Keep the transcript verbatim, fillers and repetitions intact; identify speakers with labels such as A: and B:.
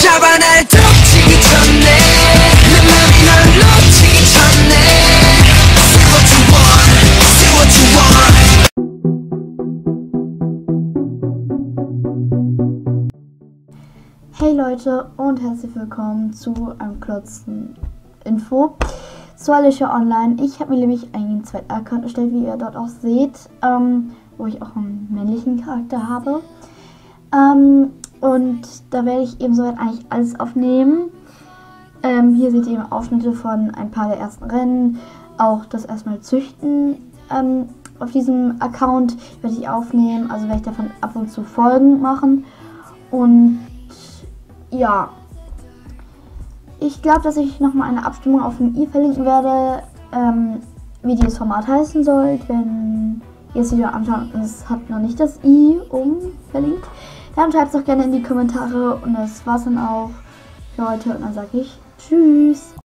A: 잡아 날 덮치기 전에 내 맘이 널 놓치기 전에 Say what you want, say what you want.
B: Hey Leute und herzlich willkommen zu einem kurzen Info zu Alicia Online. Ich habe mir nämlich einen zweiten Account erstellt, wie ihr dort auch seht, ähm, wo ich auch einen männlichen Charakter habe. Ähm, und da werde ich eben soweit eigentlich alles aufnehmen. Ähm, hier seht ihr eben Aufschnitte von ein paar der ersten Rennen, auch das erstmal Züchten ähm, auf diesem Account werde ich aufnehmen, also werde ich davon ab und zu Folgen machen. Und ja, ich glaube, dass ich nochmal eine Abstimmung auf dem i verlinken werde, ähm, wie dieses Format heißen soll. Wenn ihr das Video anschaut und es hat noch nicht das i um verlinkt, dann schreibt es doch gerne in die Kommentare. Und das war's dann auch für heute und dann sage ich Tschüss.